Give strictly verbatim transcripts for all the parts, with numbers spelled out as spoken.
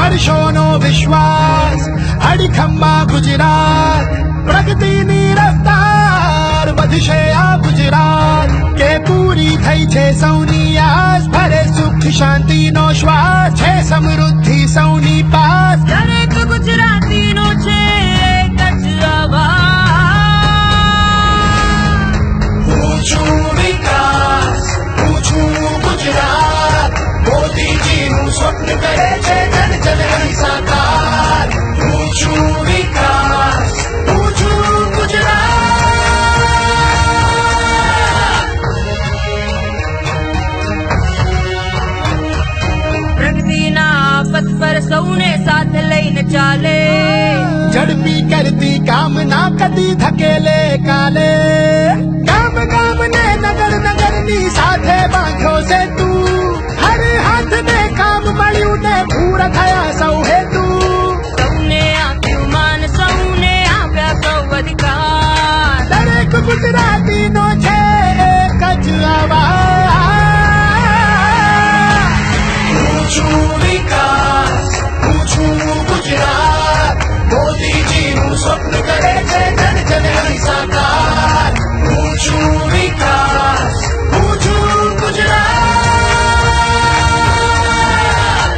વર્ષોનો વિશ્વાસ અડીખમમાં ગુજરાત પ્રગતિની રફતાર વધશે આ ગુજરાત કે પૂરી થઈ છે સૌની આસ ભરે સુખ શાંતિનો શ્વાસ છે સમૃદ્ધિ સૌની પાસ દરેક ગુજરાતીનો છે એક જ આવાજ હું છું વિકાસ હું છું ગુજરાત મોદીજીનું સ્વપ્ન કરે છે જન જન સાકાર હું છું વિકાસ હું છું ગુજરાત પ્રગતિના પથ પર સૌને સાથે લઈને ચાલે ઝડપી કરતી કામના કદી ધકેલે કાલે ગામ ગામ ને નગર નગર ની સાથે બાંધ્યો છે તું હર હાથ ને કામ મળ્યું ને પૂરા થયા સૌ હેતુ સૌને આપ્યું માન સૌને આપ્યા સૌ અધિકાર દરેક ગુજરાતી નો છે એક જ આવાજ હું છું વિકાસ હું છું ગુજરાત મોદીજીનું સ્વપ્ન કરે છે જન જન સાકાર હું છું વિકાસ હું છું ગુજરાત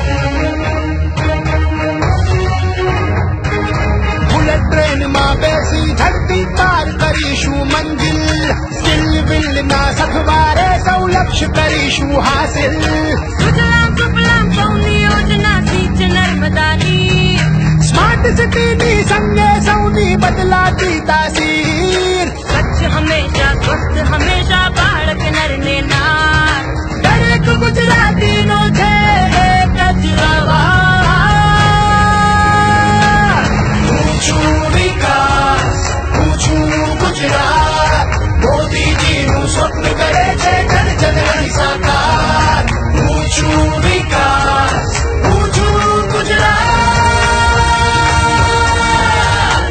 બુલેટ ટ્રેનમાં બેસી ધરતી પાર કરીશું મંજિલ સ્કિલ વિલ ના સથવારે સૌ લક્ષ્ય કરીશું હાસિલ સુજલામ સુફલામ સૌની યોજના સિંચ નર્મદાની સ્માર્ટ સિટીની સંગે સૌની બદલાતી તાસીર સ્વચ્છ હંમેશા સ્વસ્થ હંમેશા બાળક નર ને નાર દરેક ગુજરાતીનો છે એક જ આવાજ હું છું વિકાસ હું છું ગુજરાત મોદીજીનું સ્વપ્ન કરે છે જન જન સાકાર હું છું વિકાસ હું છું ગુજરાત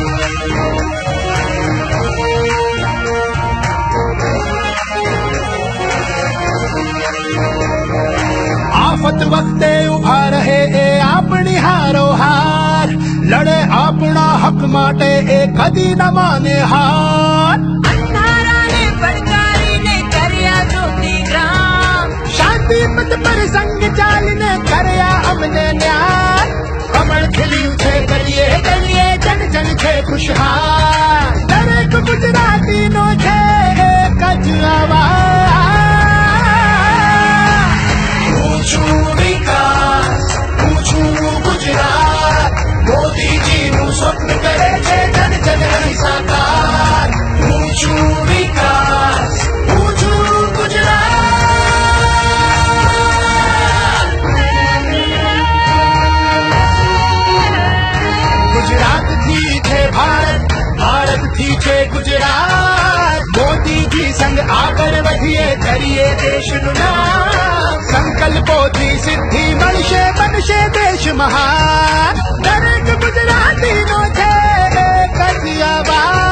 આફત વખતે ઉભા રહે એ આપણી હારો હાર લડે આપણા હક માટે એ કદી ન માને હાર અંધારાને પડકારીને કર્યા જ્યોતિ ગ્રામ શાંતિ પથ પર સંગ ચાલીને કર્યા અમને ન્યાય કમળ ખીલ્યું છે ગલીએ ગલીએ જન જન છે ખુશહાલ દરેક ગુજરાતીનો છે એક જ આવાજ હું છું વિકાસ હું છું ગુજરાત મોદીજીનું સ્વપ્ન કરે છે જન જન સાકાર હું છું વિકાસ હું છું ગુજરાત ગુજરાતથી છે ભારત ભારતથી છે ગુજરાત મોદીજી સંગ આગળ વધીએ કરીએ દેશનું નામ સંકલ્પોથી સિદ્ધિ મળશે બનશે દેશ મહાન દરેક ગુજરાતીનો છે એક જ આવાજ